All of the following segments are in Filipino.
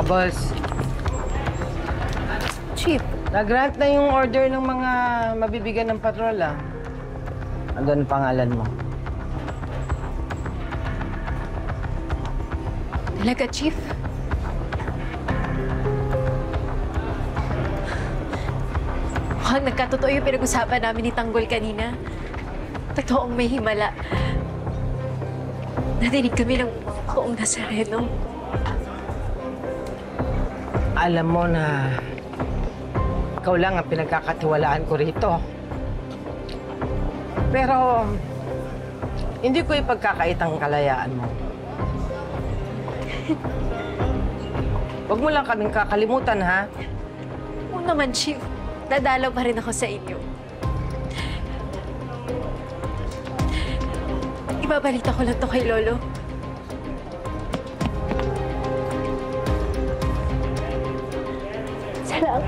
Bubbles. Chief. Nag-grant na yung order ng mga mabibigyan ng patrol, ah. Andun ang pangalan mo. Talaga, Chief? Mukhang nagkatotoo yung pinag-usapan namin ni Tanggol kanina. Totoong may himala. Nadinig kami ng buong Nazareno. Alam mo na ikaw lang ang pinagkakatiwalaan ko rito. Pero hindi ko ipagkakait ang kalayaan mo. Huwag mo lang kaming kakalimutan, ha? Oo naman, Chief. Dadalaw pa rin ako sa inyo. Ibabalita ko lang to kay Lolo. Salamat.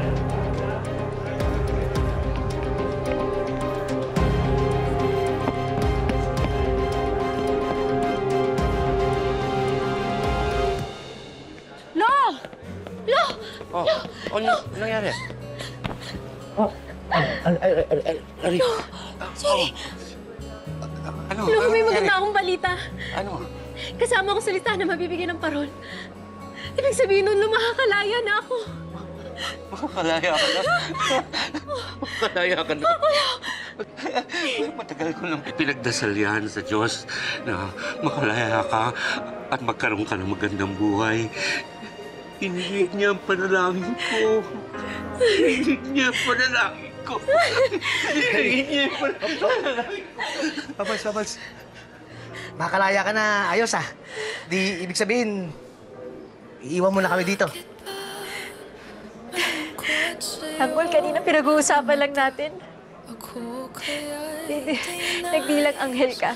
Lo! Lo! Oh, ano nangyari? Oh, Ari. Sorry. Ano? Lo, may nangyari? maganda akong balita. Ano? Kasama ko sa listahan na mabibigyan ng parol. Ibig sabihin nun, makakalaya na ako. Makakalaya ka na? Makakalaya ka na? Matagal ko nang pinagdasal yan sa Diyos na makalaya ka at magkaroon ka ng magandang buhay. Hinihiig niya ang panalangin ko. Hinihiig niya ang panalangin ko. Hinihiig niya ang panalangin ko. Babals. Makalaya ka na. Ayos, ah. Di ibig sabihin, iiwan mo na kami dito. Tanggol, kanina pinag-uusapan lang natin. Nagbilang anghel ka.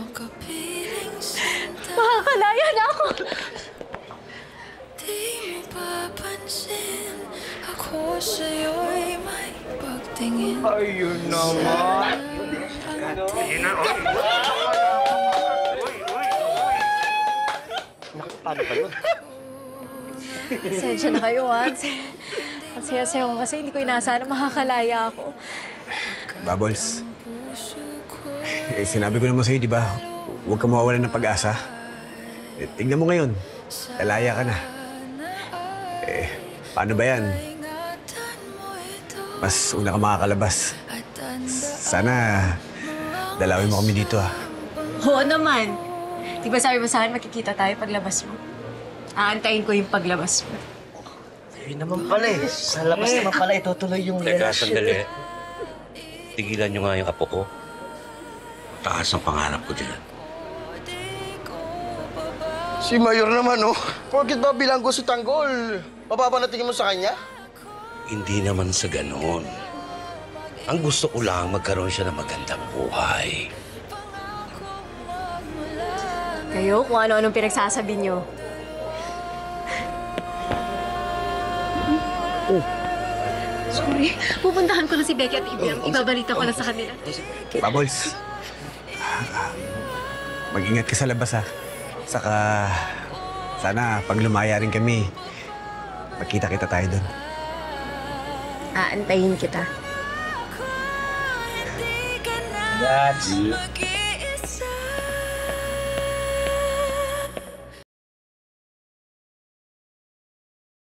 Makakalaya na ako. Ayun naman. Paano pa yun? Pasensya na kayo, ha? Ang saya-saya ko kasi hindi ko inaasahan na makakalaya ako. Bubbles, sinabi ko naman sa'yo, di ba? Huwag ka mawawalan ng pag-asa. Tignan mo ngayon, lalaya ka na. Paano ba yan? Mas una ka makakalabas. Sana dalawin mo kami dito, ha? Oo naman. Di ba sabi mo sa akin, makikita tayo paglabas mo? Aantayin ko yung paglabas mo. Yun naman pala eh. Sa labas naman pala itutuloy yung Teka, relasyon. sandali. Tigilan niyo nga yung apo ko. Taas ang pangarap ko dyan. Si Mayor naman, oh. Porkit ba bilanggo si Tanggol? Papapanatingin mo sa kanya? Hindi naman sa ganon. Ang gusto ko lang magkaroon siya ng magandang buhay. Kayo, kung ano-anong pinagsasabi niyo. Sorry. Pupuntahan ko na si Becky at Ibiang. Ibabalita ko na sa kanila. Bubbles, mag-ingat ka sa labas, ha? Saka, sana pag lumaya rin kami, magkita-kita tayo doon. Aantayin kita. That's